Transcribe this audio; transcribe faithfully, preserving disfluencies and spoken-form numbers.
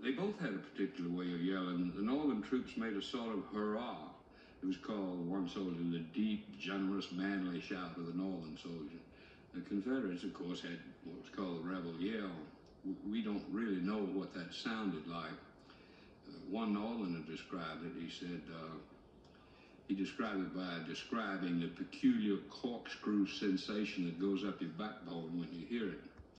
they both had a particular way of yelling. The Northern troops made a sort of hurrah. It was called, one soldier, the deep, generous, manly shout of the Northern soldier. The Confederates, of course, had what was called the rebel yell. We don't really know what that sounded like. Uh, one Northerner described it. He said, uh, he described it by describing the peculiar corkscrew sensation that goes up your backbone when you hear it.